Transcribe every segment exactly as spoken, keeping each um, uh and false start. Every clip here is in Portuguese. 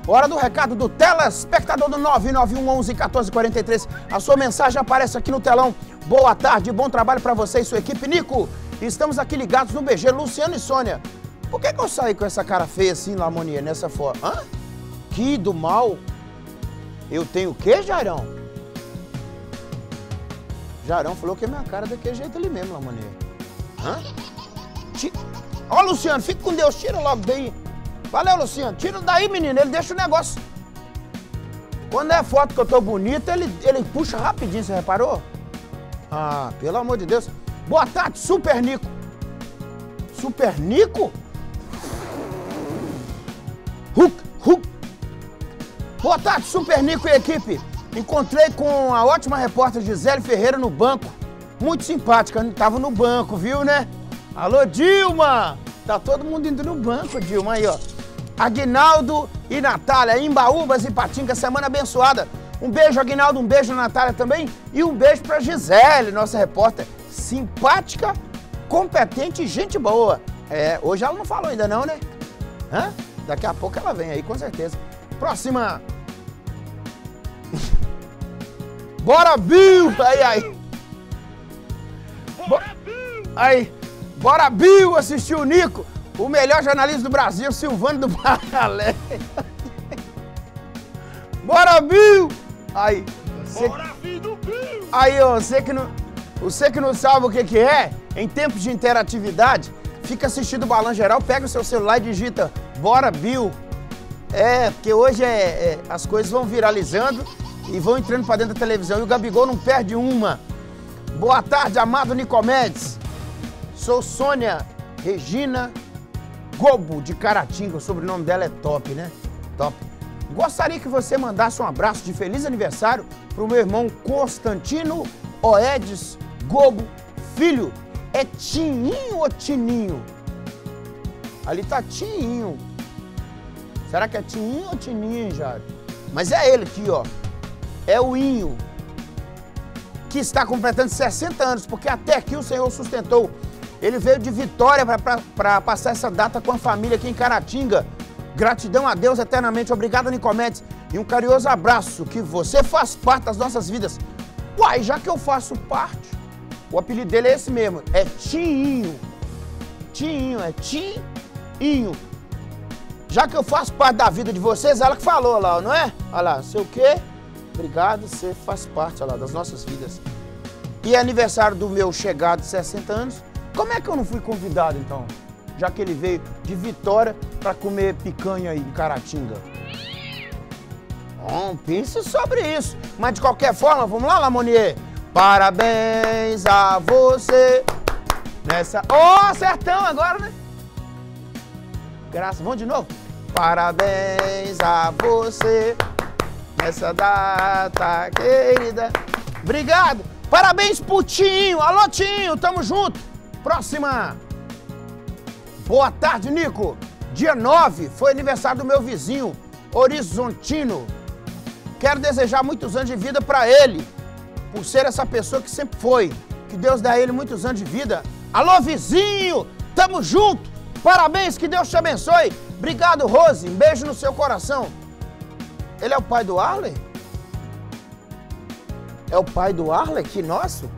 Hora do recado do telespectador do nove nove um onze quatorze quarenta e três. A sua mensagem aparece aqui no telão. Boa tarde, bom trabalho pra você e sua equipe. Nico, estamos aqui ligados no B G. Luciano e Sônia. Por que que eu saí com essa cara feia assim, Lamonier, nessa foto? Hã? Que do mal? Eu tenho o quê, Jairão? Jairão falou que é minha cara daquele jeito ali mesmo, Lamonier. Hã? Ó, Luciano, fica com Deus, tira logo daí. Valeu, Luciano. Tira daí, menino. Ele deixa o negócio. Quando é foto que eu tô bonita, ele, ele puxa rapidinho, você reparou? Ah, pelo amor de Deus. Boa tarde, Super Nico. Super Nico? Huc, huc. Boa tarde, Super Nico e equipe. Encontrei com a ótima repórter Gisele Ferreira no banco. Muito simpática. Tava no banco, viu, né? Alô, Dilma. Tá todo mundo indo no banco, Dilma. Aí, ó. Aguinaldo e Natália, Embaúbas e Patinga, semana abençoada. Um beijo, Aguinaldo, um beijo, Natália também. E um beijo pra Gisele, nossa repórter. Simpática, competente e gente boa. É, hoje ela não falou ainda não, né? Hã? Daqui a pouco ela vem aí, com certeza. Próxima. Bora, Bill! Aí, aí. Bora, Bill! Aí. Bora, Bill, assistir o Nico. O melhor jornalista do Brasil, Silvano do Paralé. Bora, Bill! Aí. Cê... Bora, filho do Bill! Aí, ó, você que não, você que não sabe o que que é, em tempos de interatividade, fica assistindo o Balanço Geral, pega o seu celular e digita Bora, Bill. É, porque hoje é, é, as coisas vão viralizando e vão entrando pra dentro da televisão. E o Gabigol não perde uma. Boa tarde, amado Nicomedes. Sou Sônia Regina Gobo, de Caratinga. O sobrenome dela é top, né? Top. Gostaria que você mandasse um abraço de feliz aniversário pro meu irmão Constantino Oedes Gobo Filho. É Tininho ou Tininho? Ali tá Tininho. Será que é Tininho ou Tininho, Jário? Mas é ele aqui, ó. É o Inho, que está completando sessenta anos, porque até aqui o Senhor sustentou. Ele veio de Vitória para passar essa data com a família aqui em Caratinga. Gratidão a Deus eternamente. Obrigado, Nicomedes. E um carinhoso abraço, que você faz parte das nossas vidas. Uai, já que eu faço parte, o apelido dele é esse mesmo, é Tinho. Tinho, é Tinho. Já que eu faço parte da vida de vocês, ela que falou lá, não é? Olha lá, sei o quê? Obrigado, você faz parte, olha lá, das nossas vidas. E é aniversário do meu chegado de sessenta anos. Como é que eu não fui convidado, então? Já que ele veio de Vitória para comer picanha aí em Caratinga. Bom, pense sobre isso. Mas de qualquer forma, vamos lá, Lamonier? Parabéns a você nessa... Ó, oh, sertão agora, né? Graças, vamos de novo? Parabéns a você nessa data querida. Obrigado. Parabéns pro Tinho. Alô, Tinho, tamo junto. Próxima. Boa tarde, Nico. Dia nove foi aniversário do meu vizinho, Horizontino. Quero desejar muitos anos de vida pra ele, por ser essa pessoa que sempre foi. Que Deus dê a ele muitos anos de vida. Alô, vizinho, tamo junto. Parabéns, que Deus te abençoe. Obrigado, Rose. Um beijo no seu coração. Ele é o pai do Arley? É o pai do Arley? Que nosso?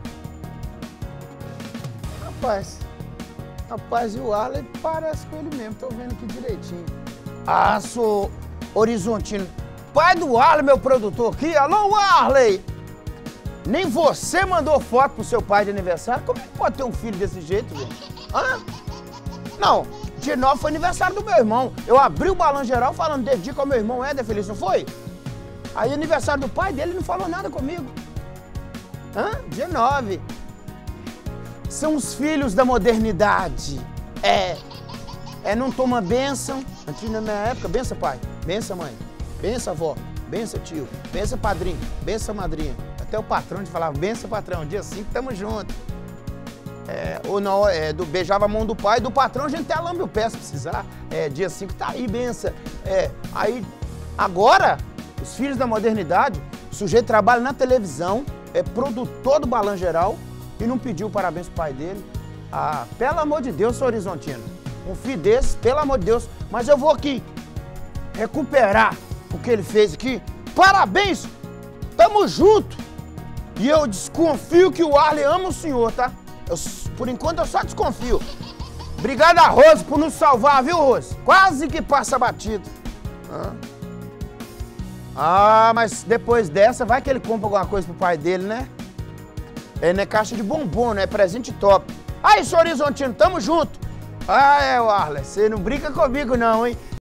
Rapaz, rapaz, e o Arley parece com ele mesmo, tô vendo aqui direitinho. Ah, sou Horizontino. Pai do Arley, meu produtor aqui. Alô, Arley! Nem você mandou foto pro seu pai de aniversário? Como é que pode ter um filho desse jeito, gente? Hã? Não, dia nove foi aniversário do meu irmão. Eu abri o Balanço Geral falando desse dia com o meu irmão Éder Feliz, não foi? Aí aniversário do pai dele não falou nada comigo. Hã? dia nove. São os filhos da modernidade. É, é não toma bênção. Antes na minha época, benção pai, benção mãe, benção avó, benção tio, benção padrinho, benção madrinha. Até o patrão te falava, benção patrão, dia cinco tamo junto. É, ou não, é, do, beijava a mão do pai, do patrão a gente até lambe o pé se precisar. É, dia cinco tá aí, benção. É, aí, agora, os filhos da modernidade, o sujeito trabalha na televisão, é produtor do Balanço Geral, e não pediu parabéns pro pai dele. Ah, pelo amor de Deus, seu Horizontino. Um filho desse, pelo amor de Deus. Mas eu vou aqui recuperar o que ele fez aqui. Parabéns! Tamo junto! E eu desconfio que o Arley ama o senhor, tá? Eu, por enquanto eu só desconfio. Obrigado a Rose por nos salvar, viu, Rose? Quase que passa batido. Ah. ah, mas depois dessa, vai que ele compra alguma coisa pro pai dele, né? É, né? Caixa de bombom, né? Presente top. Aí, seu Horizontino, tamo junto. Ah, é, Arley, você não brinca comigo não, hein?